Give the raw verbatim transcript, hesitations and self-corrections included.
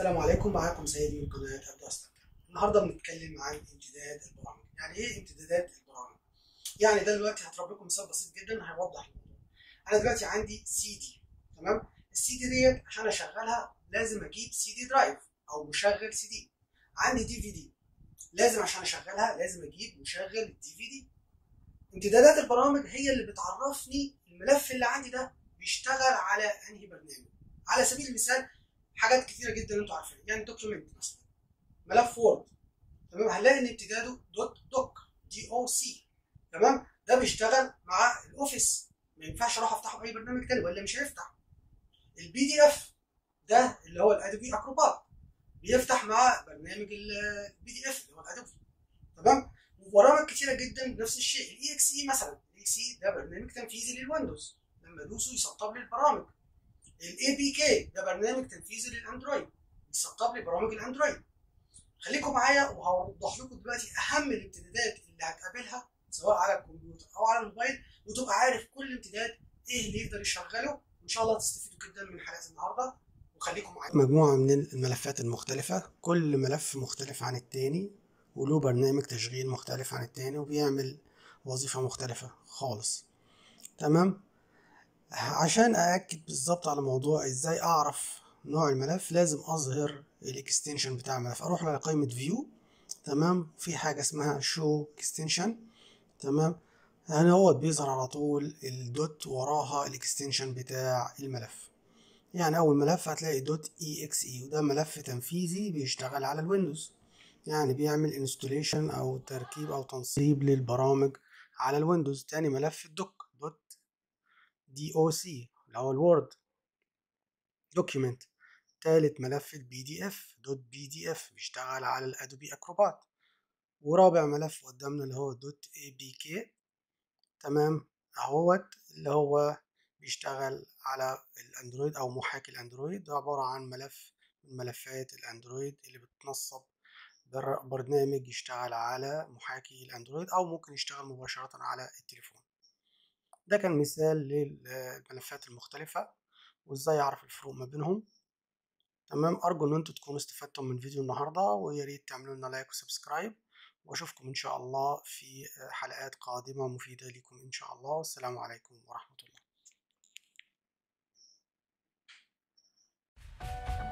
السلام عليكم، معاكم سيد من قناة أبدأ أستمتع. النهارده بنتكلم عن امتدادات البرامج. يعني إيه امتدادات البرامج؟ يعني ده دلوقتي هضرب لكم مثال بسيط جدا هيوضح الموضوع. أنا دلوقتي عندي سي دي، تمام؟ السي دي ديت عشان أشغلها لازم أجيب سي دي درايف أو مشغل سي دي. عندي دي في دي، لازم عشان أشغلها لازم أجيب مشغل دي في دي. امتدادات البرامج هي اللي بتعرفني الملف اللي عندي ده بيشتغل على أنهي برنامج. على سبيل المثال حاجات كتيره جدا انتوا عارفينها، يعني دوكيومنت مثلا، ملف وورد، تمام، هنلاقي ان امتداده دوت دوك دي او سي، تمام. ده بيشتغل مع الاوفيس، ما ينفعش اروح افتحه باي برنامج تاني ولا مش هيفتح. البي دي اف ده اللي هو الادوبي اكروبات، بيفتح مع برنامج البي دي اف اللي هو الادوبي، تمام. وبرامج كتيره جدا نفس الشيء. الاي اكس اي مثلا، الاي اكس اي ده برنامج تنفيذي للويندوز، لما ادوسه يسطب لي البرامج. الاي بي كي ده برنامج تنفيذي للاندرويد، بيسطب لي برامج الاندرويد. خليكم معايا وهوضح لكم دلوقتي اهم الامتدادات اللي هتقابلها سواء على الكمبيوتر او على الموبايل، وتبقى عارف كل امتداد ايه اللي يقدر يشغله. وان شاء الله تستفيدوا جدا من حلقه النهارده، وخليكم معايا. مجموعه من الملفات المختلفه، كل ملف مختلف عن التاني وله برنامج تشغيل مختلف عن التاني وبيعمل وظيفه مختلفه خالص، تمام. عشان أأكد بالظبط على موضوع ازاي أعرف نوع الملف لازم أظهر الاكستنشن بتاع الملف. أروح لقائمة فيو، تمام، في حاجة اسمها شو اكستنشن، تمام. هنا هو بيظهر على طول الدوت وراها الاكستنشن بتاع الملف. يعني أول ملف هتلاقي دوت اي اكس اي، وده ملف تنفيذي بيشتغل على الويندوز، يعني بيعمل انستوليشن أو تركيب أو تنصيب للبرامج على الويندوز. تاني ملف الدوك دوت دي او سي اللي هو الوورد دوكيومنت. تالت ملف البي دي اف دوت بي دي اف بيشتغل على الادوبي اكروبات. ورابع ملف قدامنا اللي هو دوت اي بي كي، تمام، اهوت اللي هو بيشتغل على الاندرويد او محاكي الاندرويد. ده عبارة عن ملف من ملفات الاندرويد اللي بتنصب برنامج يشتغل على محاكي الاندرويد او ممكن يشتغل مباشرة على التليفون. ده كان مثال للملفات المختلفة وازاي اعرف الفروق ما بينهم، تمام. ارجو ان انتوا تكونوا استفدتم من فيديو النهارده، ويا ريت تعملوا لنا لايك وسبسكرايب، واشوفكم ان شاء الله في حلقات قادمه مفيده لكم ان شاء الله. والسلام عليكم ورحمه الله.